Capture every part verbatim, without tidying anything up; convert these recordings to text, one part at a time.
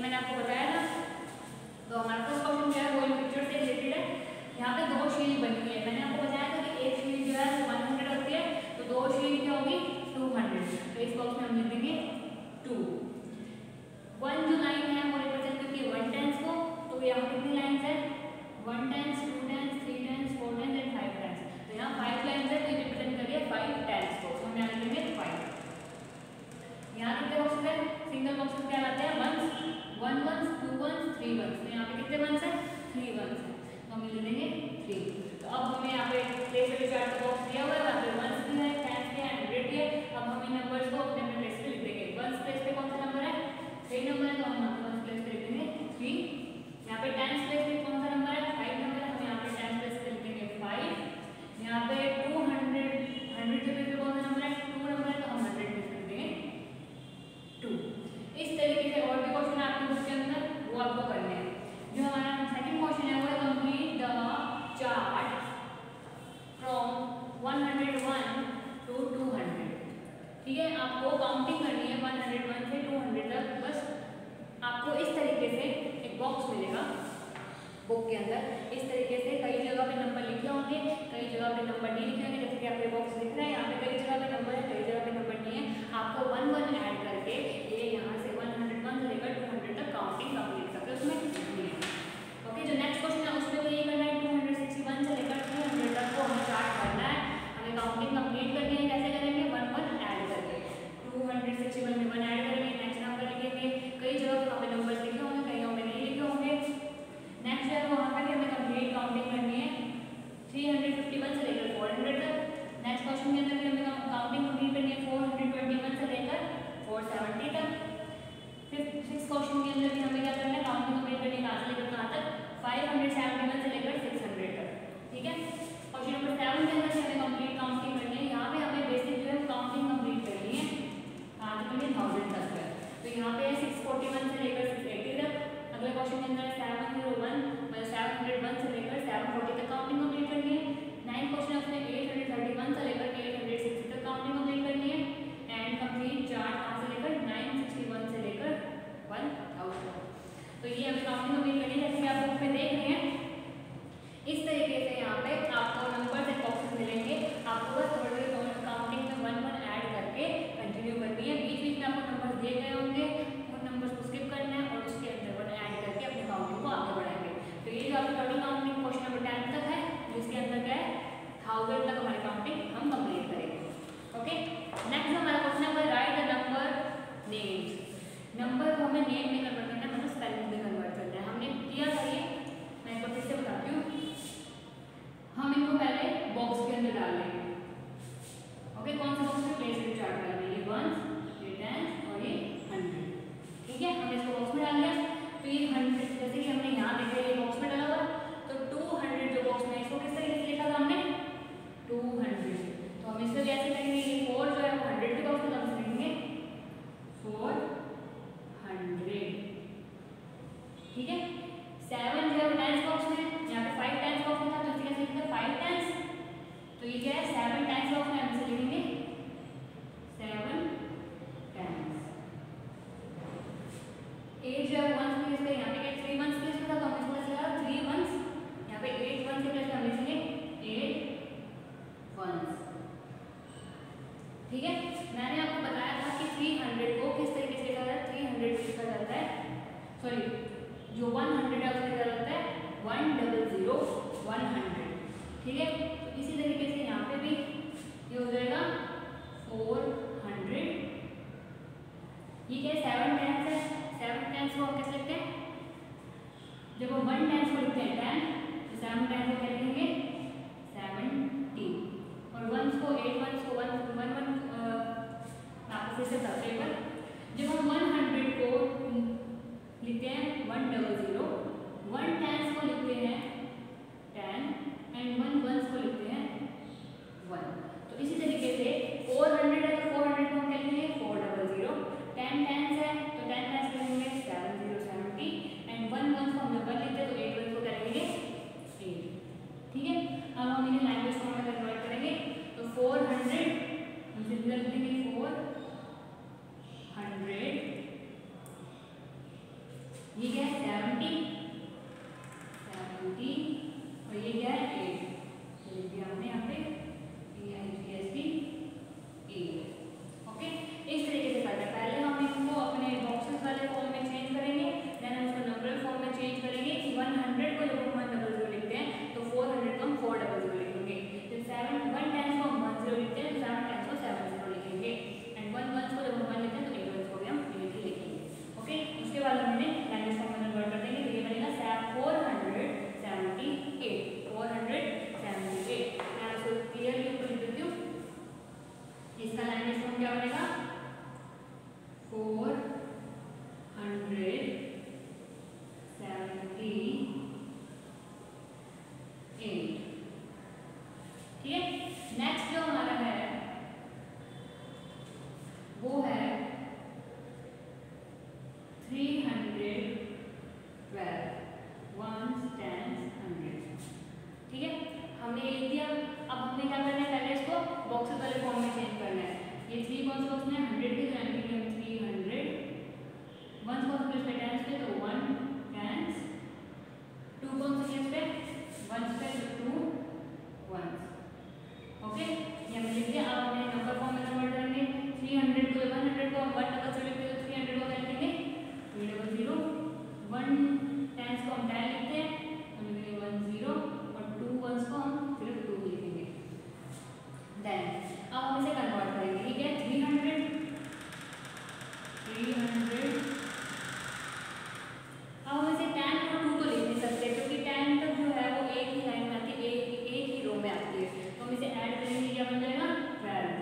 मैंने आपको बताया था। तो हमारा फर्स्ट क्वेश्चन जो है वो पिक्चर से रिलेटेड है। यहाँ पे दो शीट बनी हुई है, मैंने आपको बताया था कि एक शीट जो है वन हंड्रेड होती है, तो दो शीट क्या होगी टू हंड्रेड। तो इस बॉक्स में हम लिख देंगे टू। वन जो लाइन है वो रिप्रेजेंट करती है वन टेंस को, तो यहाँ कितनी लाइन्स है one tens, two tens, three tens, four tens and five tens. तो यहाँ फाइव लाइन्स है, तो ये रिप्रेजेंट करिए फाइव टेंस को, तो हम यहाँ लिखेंगे फाइव। यहाँ कितने बॉक्सेस है, सिंगल बॉक्सेस क्या लाते हैं ones, one ones, two ones, three ones. तो यहाँ पे कितने वंस है थ्री वंस है, तो हम लिख देंगे थ्री। तो अब हमें यहाँ पे प्लेस पे चार्ट का बॉक्स दिया हुआ है, वहाँ पे वंस भी है, टेंस भी है, हंड्रेड भी है। अब हम इन नंबर्स को अपने अपने प्लेस पे लिख देंगे। वंस प्लेस पे कौन सा नंबर है थ्री नंबर है, तो हम यहाँ पे वंस प्लेस पे लिख देंगे थ्री। यहाँ पे टेंस प्लेस पे कौन सा नंबर है फाइव नंबर है, हम यहाँ पे टेंस प्लेस पे लिख देंगे फाइव। यहाँ पे टू हंड्रेड, हंड्रेड के प्लेस पे कौन सा नंबर है टू नंबर है, तो हम हंड्रेड प्लेस पे लिख देंगे टू। इस तरीके से और भी क्वेश्चन है आपके बुक के अंदर, वो आपको करने हैं। जो हमारा सेकंड क्वेश्चन है वो है complete the chart from one hundred one to two hundred. ठीक है, आपको काउंटिंग करनी है वन हंड्रेड वन से टू हंड्रेड तक। बस आपको इस तरीके से एक बॉक्स मिलेगा बुक के अंदर, इस तरीके से कई जगह पे नंबर लिखे होंगे, कई जगह पे नंबर नहीं लिखे होंगे, जैसे कि आपके बॉक्स लिख रहे हैं यहाँ पे कई जगह पे नंबर है, कई जगह पे नंबर नहीं है। आपको वन वन ऐड करके ये यहाँ से वन हंड्रेड वन से लेकर टू हंड्रेड तक काउंटिंग कंप्लीट करके उसमें लिखनी है। ओके, जो नेक्स्ट क्वेश्चन है उसमें भी यही करना है, टू हंड्रेड सिक्सटी वन से लेकर थ्री हंड्रेड तक को हमें चार्ट करना है, हमें काउंटिंग कंप्लीट करनी है। कैसे करेंगे वन वन ऐड करके, टू हंड्रेड सिक्सटी वन में वन ऐड करेंगे, नेक्स्ट नंबर लिखेंगे। कई जगह पे वहाँ पे नंबर लिखे होंगे, कई पे नहीं लिखे होंगे। नेक्स्ट है वहाँ पर भी हमें कंप्लीट काउंटिंग करनी है थ्री हंड्रेड फिफ्टी वन से लेकर फोर हंड्रेड तक। नेक्स्ट क्वेश्चन के अंदर भी हमें काउंटिंग कंप्लीट करनी है फोर हंड्रेड ट्वेंटी वन से लेकर फोर सेवेंटी तक। फिफ्थ सिक्स क्वेश्चन के अंदर भी हमें क्या करना है काउंटिंग कंप्लीट करनी है कहाँ से लेकर कहाँ तक फाइव हंड्रेड सेवेंटी वन से लेकर सिक्स हंड्रेड तक। ठीक है, क्वेश्चन नंबर सेवन के अंदर हमें कंप्लीट काउंटिंग करनी है। यहाँ पे हमें बेसिक जो है काउंटिंग कंप्लीट करनी है कहाँ तक करनी है थाउजेंड तक है। तो यहाँ पे सिक्स फोर्टी वन से लेकर सिक्स एटी तक। अगले क्वेश्चन के अंदर सेवन जीरो वन मतलब सेवन हंड्रेड वन से लेकर सेवन फोर्टी तक काउंटिंग कंप्लीट करनी है। नाइन क्वेश्चन अपने एट हंड्रेड थर्टी वन से लेकर एट हंड्रेड सिक्सटी तक काउंटिंग कंप्लीट करनी है। एंड कंप्लीट चार्ट कहाँ से लेकर नाइन सिक्सटी वन से लेकर वन थाउजेंड। तो ये हमें काउंटिंग कंप्लीट करनी है, जैसे कि आप बुक में देख रहे हैं। इस तरीके से यहाँ पे आपको नंबर एंड बॉक्सेस मिलेंगे, आपको बस थोड़ी थोड़ी काउंटिंग में वन वन ऐड करके कंटिन्यू करनी है। बीच बीच में आपको नंबर दिए गए होंगे, उन नंबर्स को स्किप करना है और उसके अंदर वन ऐड करके अपनी काउंटिंग को आगे बढ़ाएंगे। तो ये जो आपकी total counting question number ten तक है, जिसके अंदर क्या है थाउजेंड तक हमारी काउंटिंग हम कंप्लीट करेंगे। ओके, नेक्स्ट हमारा क्वेश्चन है write the number names. Number को हमें नेम में कन्वर्ट करना है, मतलब स्पेलिंग में कन्वर्ट करना है। हमने किया था ये, मैं एक बार फिर से बताती हूँ। हम इनको पहले बॉक्स के अंदर डाल लेंगे। ओके, कौन से बॉक्स में प्लेस में चार्ट डाल देंगे वंस, ये टेंस और ये हंड्रेड। ठीक है, हमने इसको बॉक्स में डाल दिया। फिर हंड्रेड जैसे कि हमने यहाँ देखा ये बॉक्स में डाला हुआ, तो टू हंड्रेड जो बॉक्स में इसको किस तरीके से लिखा था हमने टू हंड्रेड। तो हम इसको कैसे करेंगे, ये फोर जो है वो हंड्रेड के बॉक्स में हम लिखेंगे फोर हंड्रेड। ठीक है, सेवन जो है वो टेंस बॉक्स में, यहाँ पे फाइव टेंस बॉक्स में था, तो इसे कैसे लिखते हैं फाइव टेंस। तो ये क्या है सेवन टेंस बॉक्स में, हम इसे लिखेंगे सेवन टेंस। एट जो है वन प्लेस पे, यहाँ पे थ्री वन प्लेस पे था, तो हम इसको कैसे लिखा थ्री वंस। यहाँ पे एट वन के प्लेस पे हम लिखेंगे एट वंस। ठीक है, मैंने आपको बताया था कि थ्री हंड्रेड को किस तरीके से लिखा जाता है, थ्री हंड्रेड लिखा जाता है, सॉरी जो वन हंड्रेड है उसे लिखा जाता है one double zero one hundred. ठीक है, तो इसी तरीके से यहाँ पे भी ये हो जाएगा फोर हंड्रेड। ये क्या है सेवन टेंस है, सेवन टेंस को हम कैसे लिखते हैं, जब हम वन टेंस को लिखते हैं टेन, तो सेवन टेंस को क्या लिखेंगे सेवेंटी, और वंस को एट वंस को वन वन वन आपको फिर से बताते हैं। जब हम वन हंड्रेड को लिखते हैं one double zero, one tens को लिखते हैं टेन एंड वन वंस को लिखते हैं वन। तो इसी तरीके से फोर हंड्रेड है तो फोर हंड्रेड को हम क्या लिखेंगे four double zero, ten tens है तो टेन टेंस को लिखेंगे seven zero seventy, and one ones को हम जब वन लिखते हैं तो एट वंस को क्या लिखेंगे एट। ठीक है, ये क्या है सेवेंटी सेवेंटी और ये क्या है एट, तो ये भी हमने यहाँ पे ओके इस तरीके से करना है। पहले हम इनको अपने बॉक्सेस वाले फॉर्म में चेंज करेंगे, देन हम इसको नंबर फॉर्म में चेंज करेंगे। हंड्रेड को जब हम वन डबल जीरो लिखते हैं तो फोर हंड्रेड को हम फोर डबल जीरो लिखेंगे, जब सेवन वन टेंस को हम वन जीरो लिखते हैं तो सेवन टेंस को सेवन जीरो लिखेंगे, एंड वन वंस को जब हम वन लिखते हैं तो एट वंस को भी हम एट ही लिखेंगे। ओके उसके बाद हमने लैंग्वेज फॉर्म में कन्वर्ट कर देंगे, तो ये बनेगा four hundred seventy eight four hundred seventy eight. मैं आपको क्लियरली ऊपर लिख देती हूँ, इसका लैंग्वेज फॉर्म क्या बनेगा फोर हंड्रेड सेवेंटी एट। ठीक है, नेक्स्ट जो हमारा है वो है three hundred twelve ones tens hundred. ठीक है, हमने ये लिख दिया। अब हमने क्या करना है, पहले इसको बॉक्सेस वाले फॉर्म में चेंज करना है। ये थ्री कौन से बॉक्स में हंड्रेड के यानी कि हम थ्री हंड्रेड वन कौन से पे टेंस पे तो वन टेंस, टू कौन से केस पे वंस पे तो टू वंस। ओके ये हमने लिख दिया। अब हमने नंबर फॉर्म में कन्वर्ट करेंगे। थ्री हंड्रेड को वन हंड्रेड को हम वन डबल जीरो लिखते हैं तो थ्री हंड्रेड को क्या लिखेंगे three double zero, one tens को हम टेन लिखते हैं तो लिखेंगे वन जीरो और टू वंस को हम सिर्फ टू लिखेंगे। देन अब हम इसे कन्वर्ट करेंगे। ठीक है, थ्री हंड्रेड थ्री हंड्रेड अब हम इसे टेन और टू को लिख नहीं सकते क्योंकि टेन तक जो है वो एक ही लाइन में आती है, एक एक ही रो में आती है, तो हम इसे ऐड करेंगे, क्या बन जाएगा ट्वेल्व।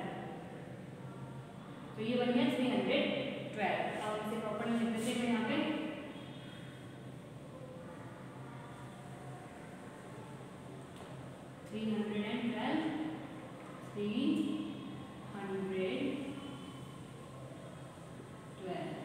तो ये बन गया थ्री हंड्रेड ट्वेल्व। अब हम इसे प्रॉपर्ली लिख देते हैं यहाँ पे three hundred and twelve three hundred twelve.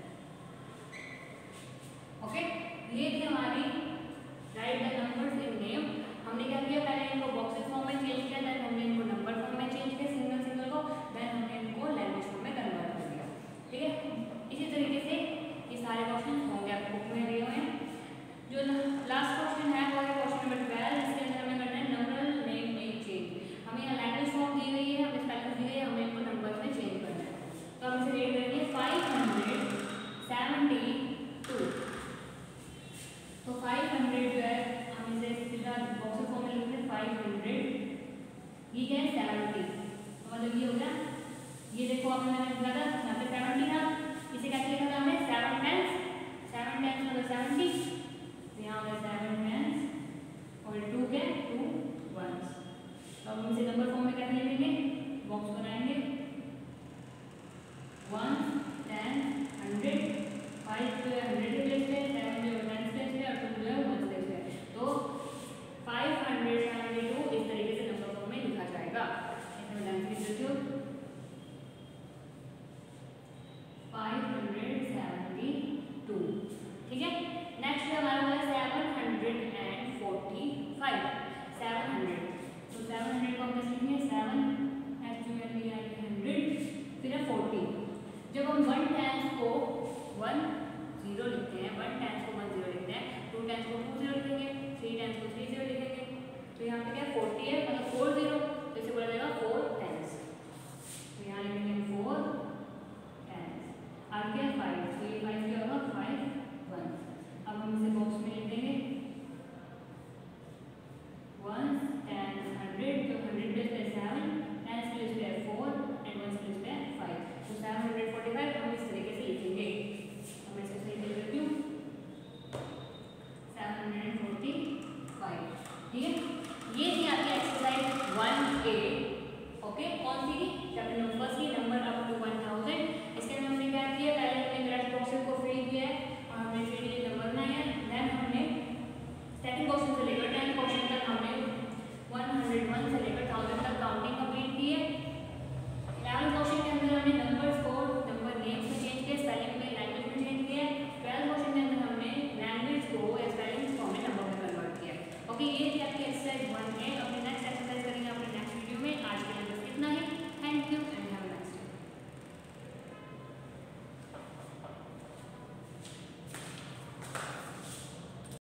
Okay ये थी हमारी write the numbers in name. हमने क्या किया, पहले इनको बॉक्सेस फॉर्म में चेंज किया, देन हमने इनको नंबर फॉर्म में चेंज किया सिंगल सिंगल को, देन हमने इनको लैंग्वेज फॉर्म में कन्वर्ट कर दिया। ठीक है, इसी तरीके से ये सारे क्वेश्चन होंगे आपको बुक में दिए हुए हैं। जो लास्ट क्वेश्चन है वो है क्वेश्चन नंबर ट्वेल्व। इसके अंदर हमें करना है नंबर नेम में चेंज। हमें यहाँ लैंग्वेज फॉर्म दी गई है, हमें स्पेलिंग दी गई है, हमें इनको नंबर में चेंज करना है। तो हम इसे रेट करेंगे फाइव हंड्रेड सेवेंटी टू। तो फाइव हंड्रेड जो है हम इसे सीधा बॉक्स फॉर्म में लिखते हैं फाइव हंड्रेड, ये क्या है सेवेंटी, तो मतलब ये हो गया। ये देखो आपने मैंने बोला था यहाँ पे सेवेंटी था, इसे कैसे लिखा था हमने सेवन टेंस, सेवन टेंस मतलब सेवेंटी, तो यहाँ पे सेवन टेंस और टू के टू वंस। तो हम इसे नंबर फॉर्म में कैसे लिखेंगे, बॉक्स बनाएंगे वन